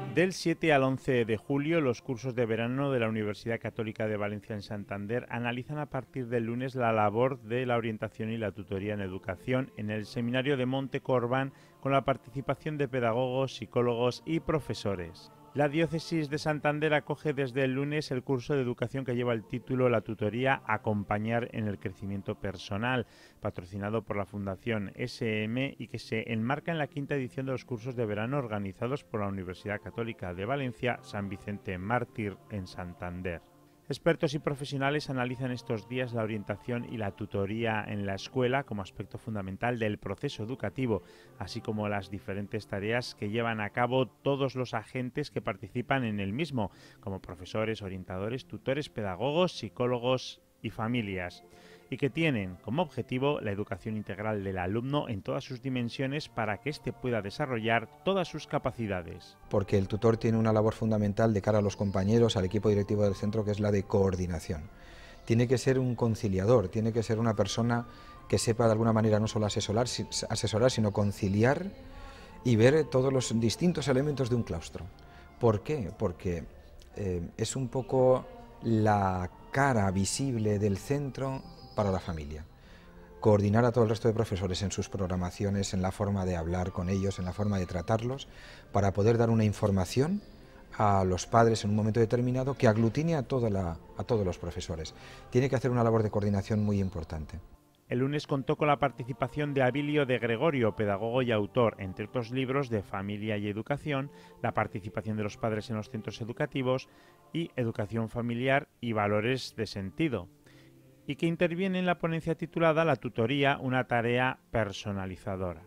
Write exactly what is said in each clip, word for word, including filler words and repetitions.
Del siete al once de julio, los cursos de verano de la Universidad Católica de Valencia en Santander analizan a partir del lunes la labor de la orientación y la tutoría en educación en el Seminario de Monte Corbán, con la participación de pedagogos, psicólogos y profesores. La Diócesis de Santander acoge desde el lunes el curso de educación que lleva el título La tutoría Acompañar en el crecimiento personal, patrocinado por la Fundación S M y que se enmarca en la quinta edición de los cursos de verano organizados por la Universidad Católica de Valencia, San Vicente Mártir en Santander. Expertos y profesionales analizan estos días la orientación y la tutoría en la escuela como aspecto fundamental del proceso educativo, así como las diferentes tareas que llevan a cabo todos los agentes que participan en el mismo, como profesores, orientadores, tutores, pedagogos, psicólogos y familias, y que tienen como objetivo la educación integral del alumno en todas sus dimensiones para que éste pueda desarrollar todas sus capacidades. Porque el tutor tiene una labor fundamental de cara a los compañeros, al equipo directivo del centro, que es la de coordinación. Tiene que ser un conciliador, tiene que ser una persona que sepa de alguna manera no solo asesorar, asesorar sino conciliar y ver todos los distintos elementos de un claustro. ¿Por qué? Porque eh, es un poco la cara visible del centro para la familia. Coordinar a todo el resto de profesores en sus programaciones, en la forma de hablar con ellos, en la forma de tratarlos, para poder dar una información a los padres en un momento determinado que aglutine a, toda la, a todos los profesores. Tiene que hacer una labor de coordinación muy importante. El lunes contó con la participación de Abilio de Gregorio, pedagogo y autor, entre otros libros, de Familia y Educación, la participación de los padres en los centros educativos y Educación familiar y valores de sentido, y que interviene en la ponencia titulada La tutoría, una tarea personalizadora.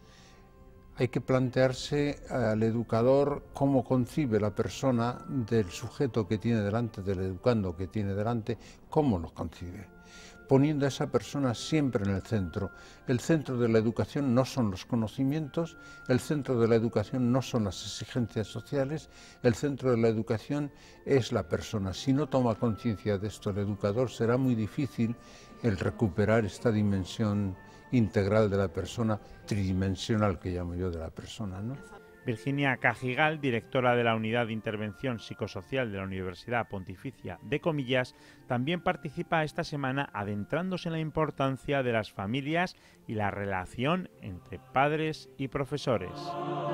Hay que plantearse al educador cómo concibe la persona del sujeto que tiene delante, del educando que tiene delante, cómo lo concibe, poniendo a esa persona siempre en el centro. El centro de la educación no son los conocimientos, el centro de la educación no son las exigencias sociales, el centro de la educación es la persona. Si no toma conciencia de esto el educador, será muy difícil el recuperar esta dimensión integral de la persona, tridimensional que llamo yo de la persona, ¿no? Virginia Cajigal, directora de la Unidad de Intervención Psicosocial de la Universidad Pontificia de Comillas, también participa esta semana adentrándose en la importancia de las familias y la relación entre padres y profesores.